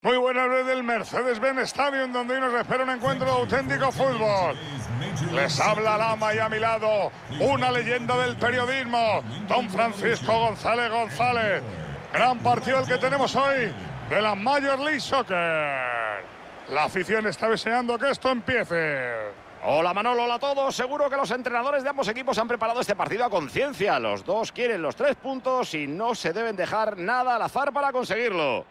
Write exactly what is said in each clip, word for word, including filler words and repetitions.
Muy buenas desde el Mercedes-Benz Stadium, donde hoy nos espera un encuentro de auténtico fútbol. Les habla Lama y a mi lado una leyenda del periodismo, don Francisco González González. Gran partido el que tenemos hoy de la Major League Soccer. La afición está deseando que esto empiece. Hola Manolo, hola a todos. Seguro que los entrenadores de ambos equipos han preparado este partido a conciencia. Los dos quieren los tres puntos y no se deben dejar nada al azar para conseguirlo.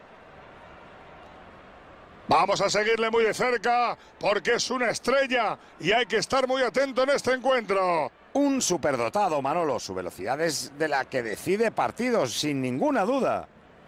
Vamos a seguirle muy de cerca porque es una estrella y hay que estar muy atento en este encuentro. Un superdotado, Manolo. Su velocidad es de la que decide partidos, sin ninguna duda.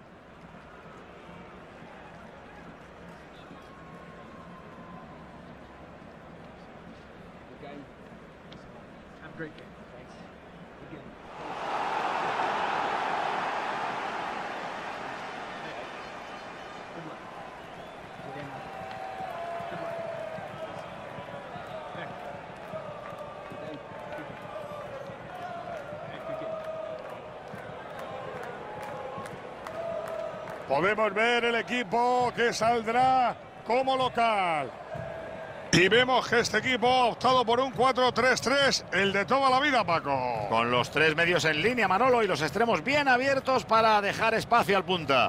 Podemos ver el equipo que saldrá como local. Y vemos que este equipo ha optado por un cuatro tres tres, el de toda la vida, Paco. Con los tres medios en línea, Manolo, y los extremos bien abiertos para dejar espacio al punta.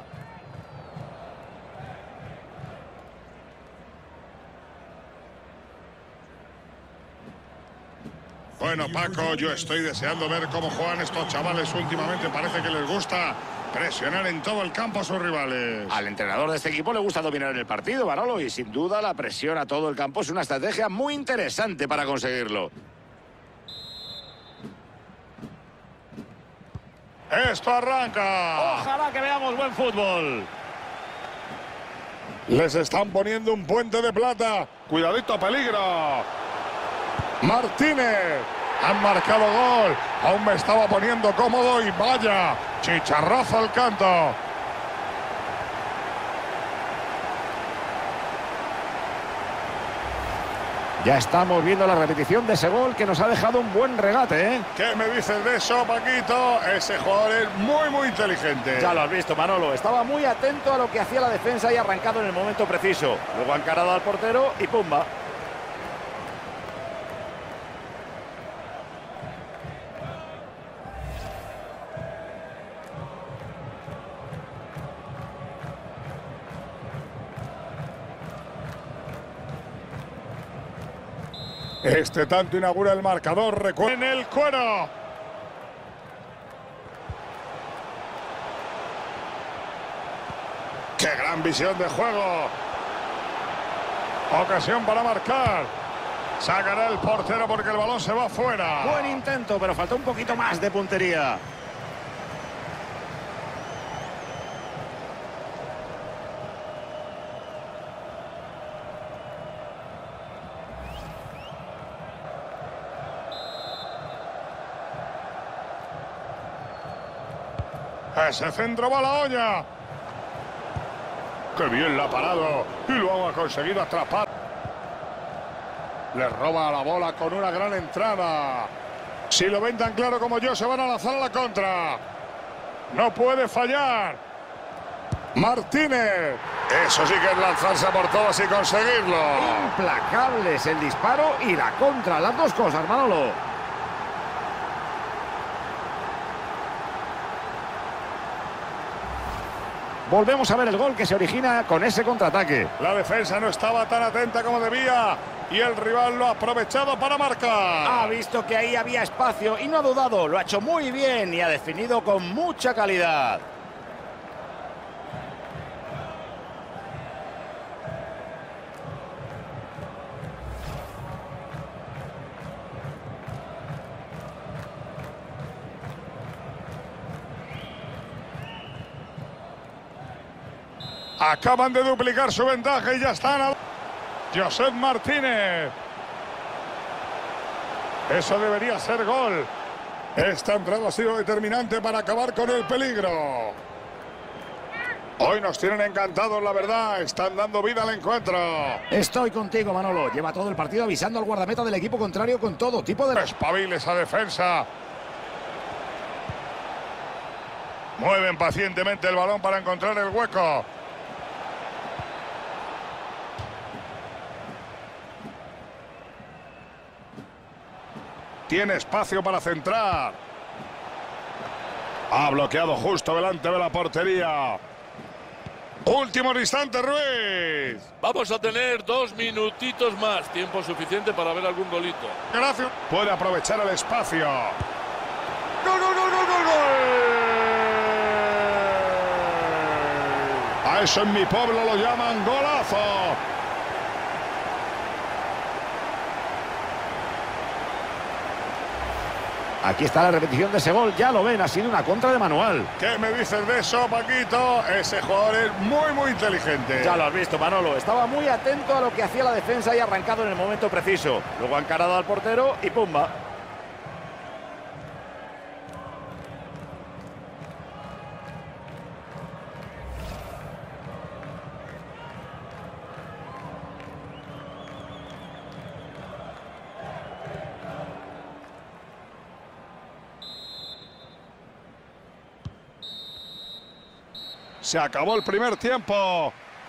Bueno, Paco, yo estoy deseando ver cómo juegan estos chavales últimamente. Parece que les gusta presionar en todo el campo a sus rivales. Al entrenador de este equipo le gusta dominar el partido, Manolo, y sin duda la presión a todo el campo es una estrategia muy interesante para conseguirlo. Esto arranca. Ojalá que veamos buen fútbol. Les están poniendo un puente de plata. Cuidadito, peligro. Martínez. Han marcado gol. Aún me estaba poniendo cómodo y vaya. Chicharrazo al canto. Ya estamos viendo la repetición de ese gol que nos ha dejado un buen regate, ¿eh? ¿Qué me dices de eso, Paquito? Ese jugador es muy, muy inteligente. Ya lo has visto, Manolo. Estaba muy atento a lo que hacía la defensa y arrancado en el momento preciso. Luego ha encarado al portero y ¡pumba! Este tanto inaugura el marcador. En el cuero. ¡Qué gran visión de juego! Ocasión para marcar. Sacará el portero porque el balón se va fuera. Buen intento, pero falta un poquito más de puntería. Ese centro va a la olla. ¡Qué bien la ha parado! Y lo han conseguido atrapar. Le roba la bola con una gran entrada. Si lo ven tan claro como yo, se van a lanzar a la contra. No puede fallar. Martínez. Eso sí que es lanzarse por todas y conseguirlo. Implacables el disparo y la contra. Las dos cosas, Manolo. Volvemos a ver el gol que se origina con ese contraataque. La defensa no estaba tan atenta como debía y el rival lo ha aprovechado para marcar. Ha visto que ahí había espacio y no ha dudado. Lo ha hecho muy bien y ha definido con mucha calidad. Acaban de duplicar su ventaja y ya están a... Josep Martínez. Eso debería ser gol. Esta entrada ha sido determinante para acabar con el peligro. Hoy nos tienen encantados, la verdad. Están dando vida al encuentro. Estoy contigo, Manolo. Lleva todo el partido avisando al guardameta del equipo contrario con todo tipo de... Espabile esa defensa. Mueven pacientemente el balón para encontrar el hueco. Tiene espacio para centrar. Ha bloqueado justo delante de la portería. Último instante, Ruiz. Vamos a tener dos minutitos más. Tiempo suficiente para ver algún golito. Gracias. Puede aprovechar el espacio. ¡Gol, gol, gol, gol, gol, gol! A eso en mi pueblo lo llaman golazo. Aquí está la repetición de ese gol. Ya lo ven, ha sido una contra de manual. ¿Qué me dices de eso, Paquito? Ese jugador es muy, muy inteligente. Ya lo has visto, Manolo. Estaba muy atento a lo que hacía la defensa y arrancado en el momento preciso. Luego ha encarado al portero y ¡pumba! Se acabó el primer tiempo.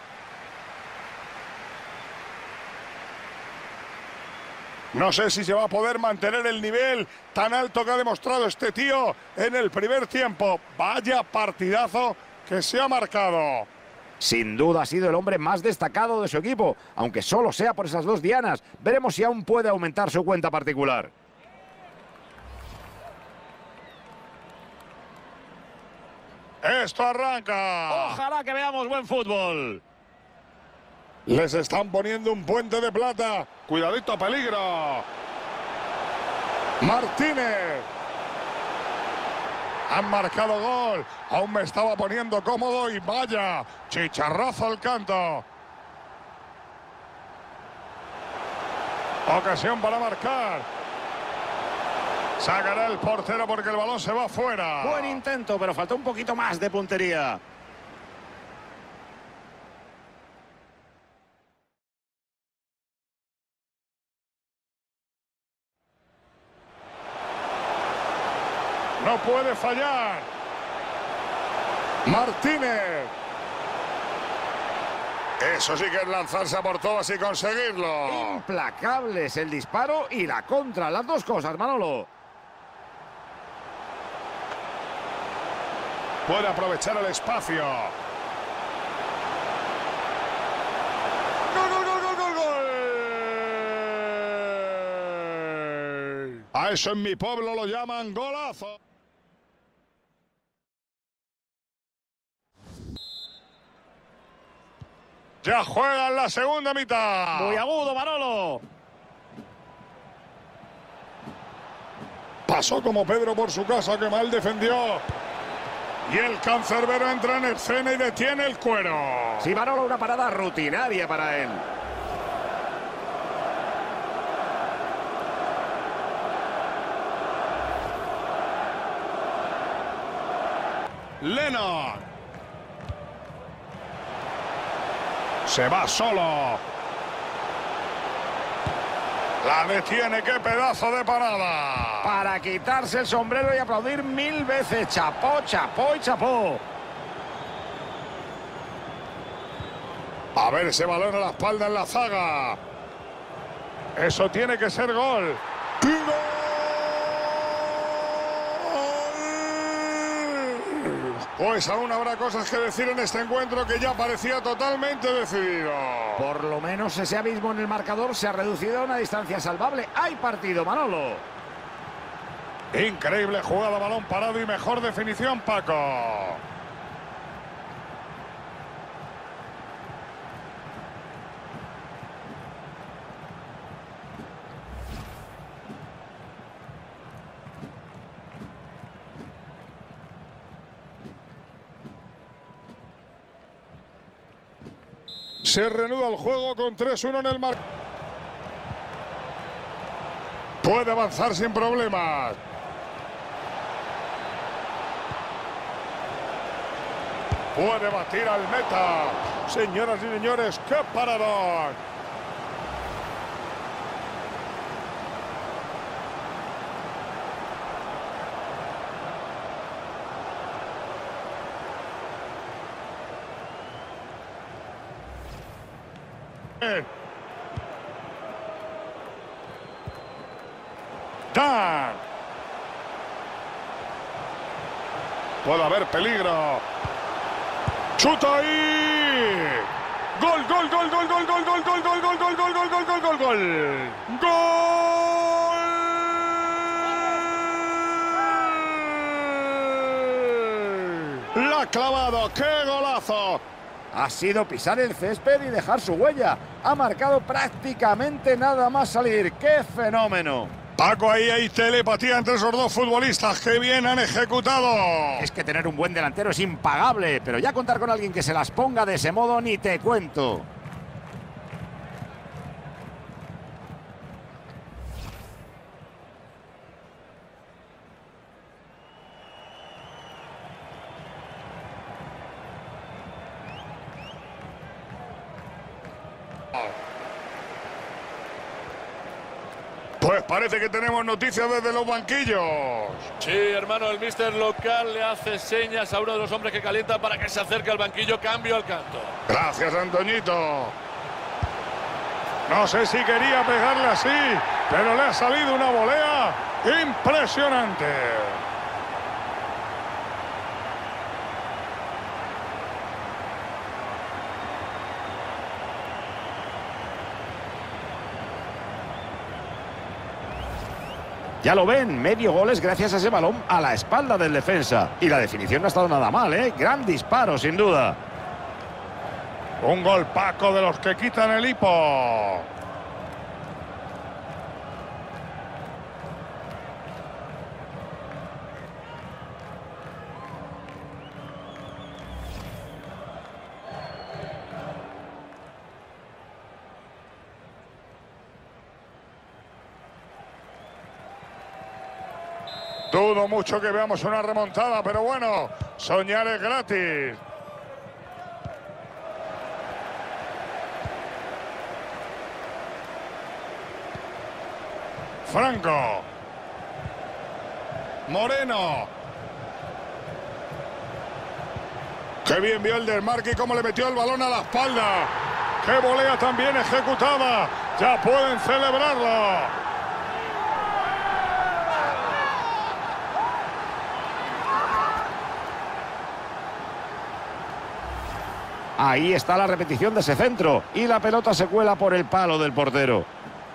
No sé si se va a poder mantener el nivel tan alto que ha demostrado este tío en el primer tiempo. Vaya partidazo que se ha marcado. Sin duda ha sido el hombre más destacado de su equipo, aunque solo sea por esas dos dianas. Veremos si aún puede aumentar su cuenta particular. Esto arranca. Ojalá que veamos buen fútbol. Les están poniendo un puente de plata. Cuidadito, peligro. Martínez. Han marcado gol. Aún me estaba poniendo cómodo y vaya. Chicharrazo al canto. Ocasión para marcar. Sacará el portero porque el balón se va fuera. Buen intento, pero faltó un poquito más de puntería. No puede fallar. Martínez. Eso sí que es lanzarse a por todas y conseguirlo. Implacables el disparo y la contra. Las dos cosas, Manolo. Puede aprovechar el espacio. ¡Gol, gol, gol, gol, gol, gol! A eso en mi pueblo lo llaman golazo. Ya juega en la segunda mitad. Muy agudo, Manolo. Pasó como Pedro por su casa, que mal defendió. Y el cancerbero entra en escena y detiene el cuero. Sí, Manolo, una parada rutinaria para él. Lennon. Se va solo. La detiene, qué pedazo de parada. Para quitarse el sombrero y aplaudir mil veces. Chapó, chapó y chapó. A ver ese balón a la espalda en la zaga. Eso tiene que ser gol. ¡Y gol! Pues aún habrá cosas que decir en este encuentro que ya parecía totalmente decidido. Por lo menos ese abismo en el marcador se ha reducido a una distancia salvable. ¡Hay partido, Manolo! Increíble jugada, balón parado y mejor definición, Paco. Se reanuda el juego con tres uno en el mar. Puede avanzar sin problemas. Puede batir al meta. Señoras y señores, ¡qué paradón! Gaitán. Puede haber peligro. ¡Chuta ahí! ¡Gol, gol, gol, gol, gol, gol, gol, gol, gol, gol, gol, gol, gol, gol, gol, gol, gol! ¡Gol! ¡La ha clavado! ¡Qué golazo! Ha sido pisar el césped y dejar su huella. Ha marcado prácticamente nada más salir. ¡Qué fenómeno! Paco, ahí hay telepatía entre esos dos futbolistas. ¡Qué bien han ejecutado! Es que tener un buen delantero es impagable, pero ya contar con alguien que se las ponga de ese modo ni te cuento. Pues parece que tenemos noticias desde los banquillos. Sí, hermano, el míster local le hace señas a uno de los hombres que calienta para que se acerque al banquillo. Cambio al canto. Gracias, Antoñito. No sé si quería pegarle así, pero le ha salido una volea impresionante. Ya lo ven, medio gol es gracias a ese balón a la espalda del defensa. Y la definición no ha estado nada mal, ¿eh? Gran disparo, sin duda. Un gol, Paco, de los que quitan el hipo. Dudo mucho que veamos una remontada, pero bueno, soñar es gratis. Franco. Moreno. Qué bien vio el desmarque y cómo le metió el balón a la espalda. Qué volea tan bien ejecutada. Ya pueden celebrarlo. Ahí está la repetición de ese centro y la pelota se cuela por el palo del portero.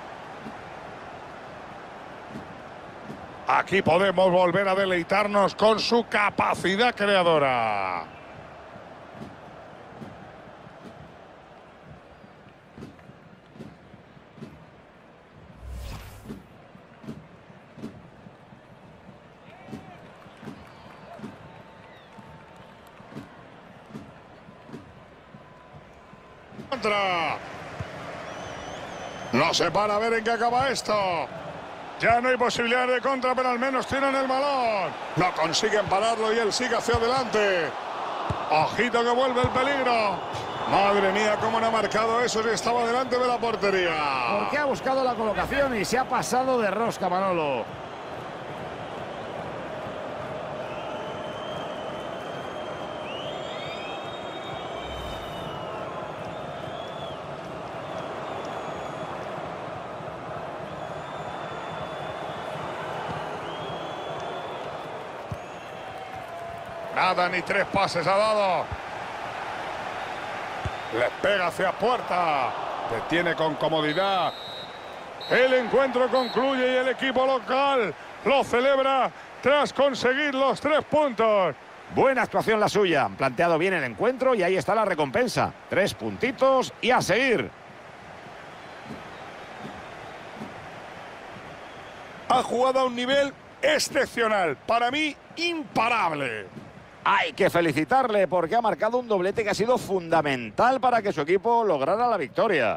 Aquí podemos volver a deleitarnos con su capacidad creadora. No se para a ver en qué acaba esto. Ya no hay posibilidad de contra, pero al menos tienen el balón. No consiguen pararlo y él sigue hacia adelante. Ojito que vuelve el peligro. Madre mía, cómo no ha marcado eso si estaba delante de la portería. Porque ha buscado la colocación y se ha pasado de rosca, Manolo. Nada, ni tres pases ha dado. Le pega hacia puerta. Detiene con comodidad. El encuentro concluye y el equipo local lo celebra tras conseguir los tres puntos. Buena actuación la suya. Han planteado bien el encuentro y ahí está la recompensa. Tres puntitos y a seguir. Ha jugado a un nivel excepcional. Para mí, imparable. Hay que felicitarle porque ha marcado un doblete que ha sido fundamental para que su equipo lograra la victoria.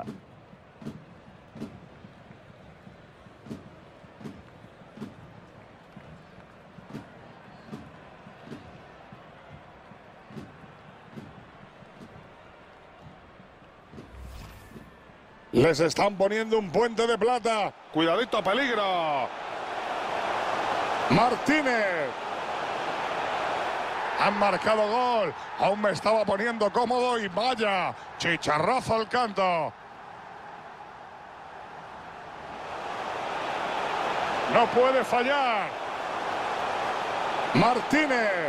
Les están poniendo un puente de plata. Cuidadito, peligro. Martínez. Han marcado gol. Aún me estaba poniendo cómodo y vaya, chicharrazo al canto. No puede fallar. Martínez.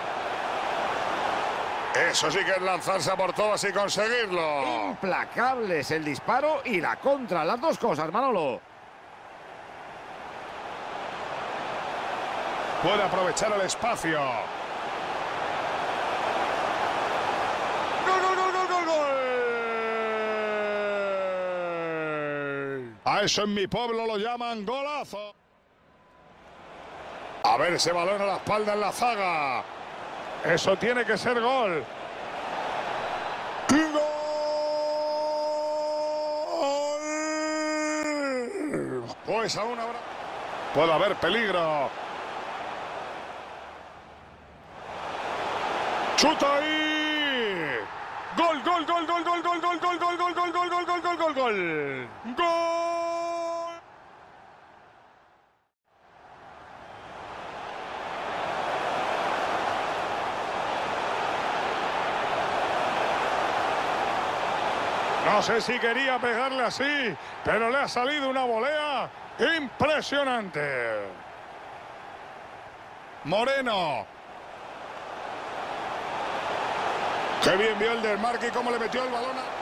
Eso sí que es lanzarse a por todas y conseguirlo. Implacables el disparo y la contra. Las dos cosas, Manolo. Puede aprovechar el espacio. ¡Gol, gol, gol, gol, gol, gol! A eso en mi pueblo lo llaman golazo. A ver ese balón a la espalda en la zaga. Eso tiene que ser gol. ¡Gol! Pues aún habrá... Puede haber peligro. ¡Chuta ahí! ¡Gol, gol, gol, gol, gol, gol, gol, gol, gol, gol, gol, gol, gol, gol, gol, gol, gol! ¡Gol! No sé si quería pegarle así, pero le ha salido una volea impresionante. Moreno. Qué bien vio el desmarque y cómo le metió el balón a...